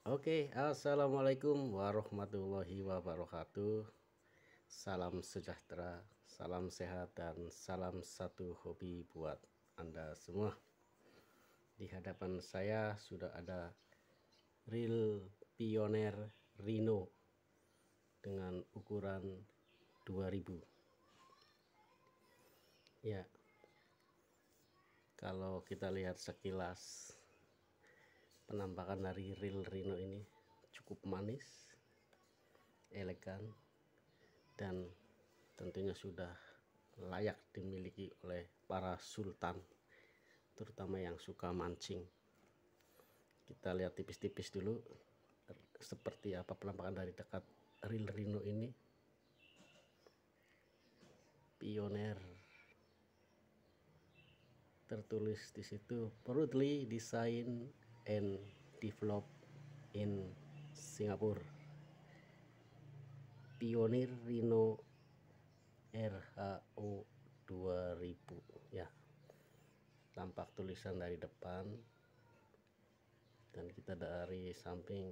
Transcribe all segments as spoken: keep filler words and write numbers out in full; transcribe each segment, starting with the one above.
Oke, assalamualaikum warahmatullahi wabarakatuh. Salam sejahtera, salam sehat, dan salam satu hobi buat Anda semua. Di hadapan saya sudah ada reel Pioneer Rhino dengan ukuran dua ribu. Ya, kalau kita lihat sekilas penampakan dari reel Rhino ini cukup manis, elegan, dan tentunya sudah layak dimiliki oleh para sultan, terutama yang suka mancing. Kita lihat tipis-tipis dulu seperti apa penampakan dari dekat reel Rhino ini. Pioneer, tertulis di situ proudly designed and developed in Singapore. Pioneer Rhino R H O dua ribu, ya, tampak tulisan dari depan dan kita dari samping,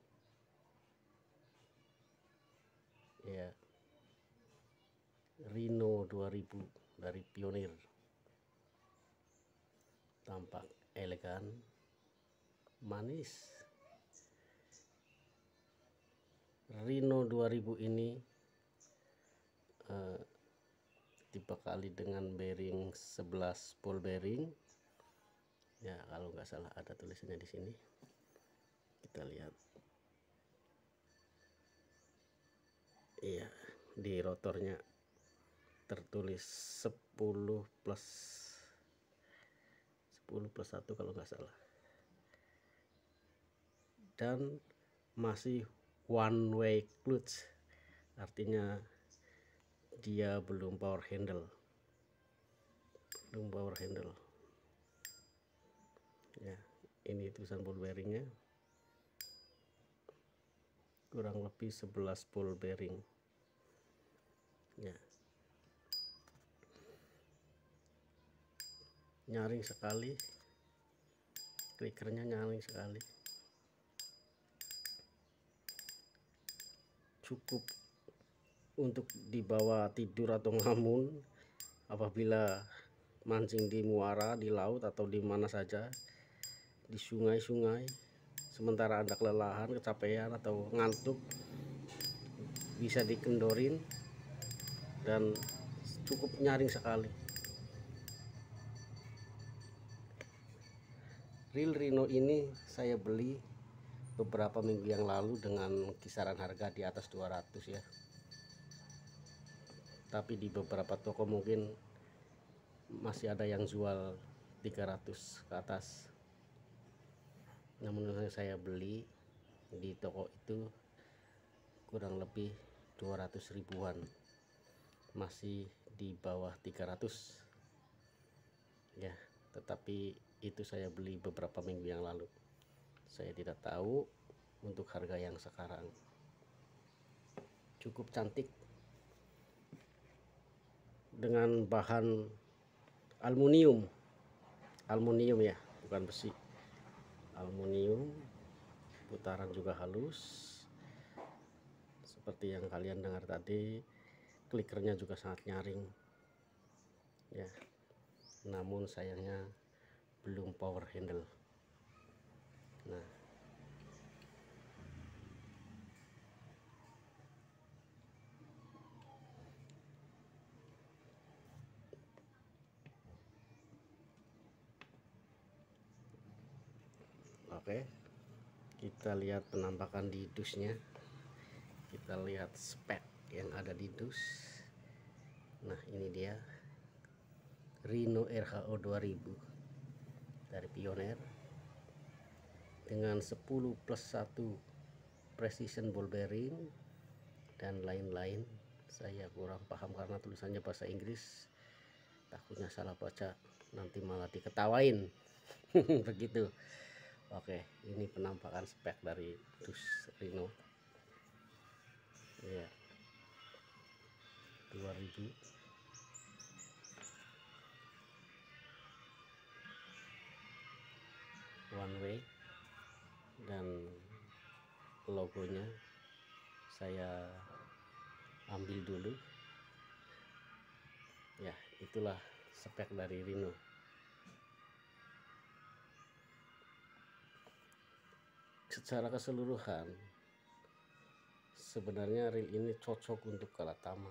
ya, Rhino dua ribu dari Pioneer, tampak elegan, manis. Rhino dua ribu ini eh, dibekali dengan bearing sebelas ball bearing, ya, kalau nggak salah ada tulisannya di sini. Kita lihat, iya, di rotornya tertulis sepuluh plus sepuluh plus satu kalau nggak salah, dan masih one way clutch, artinya dia belum power handle belum power handle ya. Ini tulisan ball bearingnya, kurang lebih sebelas ball bearing, ya, nyaring sekali, klikernya nyaring sekali, cukup untuk dibawa tidur atau ngamun apabila mancing di muara, di laut, atau di mana saja, di sungai-sungai. Sementara Anda kelelahan, kecapean, atau ngantuk, bisa dikendorin dan cukup nyaring sekali. Reel Rhino ini saya beli beberapa minggu yang lalu dengan kisaran harga di atas dua ratus, ya. Tapi di beberapa toko mungkin masih ada yang jual tiga ratus ke atas. Namun saya beli di toko itu kurang lebih dua ratus ribuan, masih di bawah tiga ratus, ya. Tetapi itu saya beli beberapa minggu yang lalu. Saya tidak tahu untuk harga yang sekarang. Cukup cantik dengan bahan aluminium aluminium ya, bukan besi, aluminium. Putaran juga halus seperti yang kalian dengar tadi. Klikernya juga sangat nyaring, ya, namun sayangnya belum power handle. Nah, oke, kita lihat penampakan di dusnya. Kita lihat spek yang ada di dus. Nah, ini dia Rhino R H O dua ribu dari Pioneer dengan sepuluh plus satu precision ball bearing dan lain-lain. Saya kurang paham karena tulisannya bahasa Inggris, takutnya salah baca nanti malah diketawain. Begitu. Oke, ini penampakan spek dari dus Rhino, ya, dua ribu. One way dan logonya saya ambil dulu ya. Itulah spek dari Rhino. Secara keseluruhan sebenarnya reel ini cocok untuk kalatama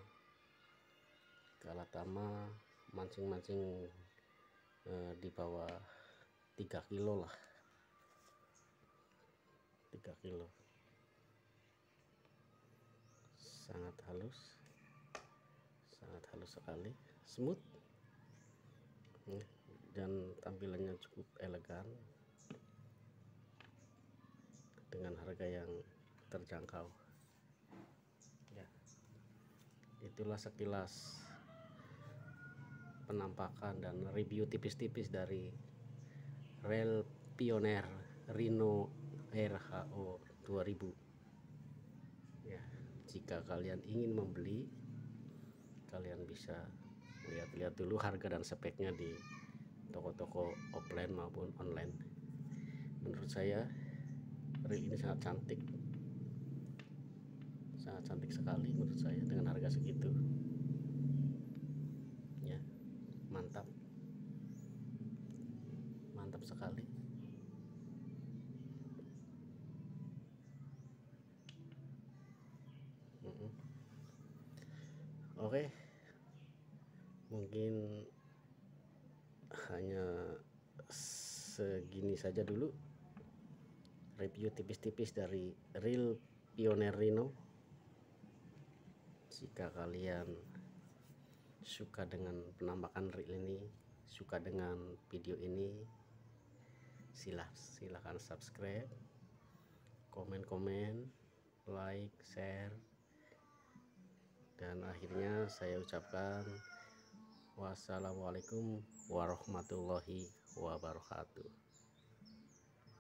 kalatama mancing-mancing eh, di bawah tiga kilo lah, tiga kilo. Sangat halus, sangat halus sekali, smooth, dan tampilannya cukup elegan dengan harga yang terjangkau ya. Itulah sekilas penampakan dan review tipis-tipis dari reel Pioneer Rhino R H O dua ribu ya. Jika kalian ingin membeli, kalian bisa lihat-lihat dulu harga dan speknya di toko-toko offline maupun online. Menurut saya reel ini sangat cantik, sangat cantik sekali menurut saya dengan harga segitu ya. Mantap, mantap sekali. Oke, mungkin hanya segini saja dulu review tipis-tipis dari reel Pioneer Rhino. Jika kalian suka dengan penampakan reel ini, suka dengan video ini, silah silahkan subscribe, komen-komen, like, share, dan akhirnya saya ucapkan wassalamualaikum warahmatullahi wabarakatuh.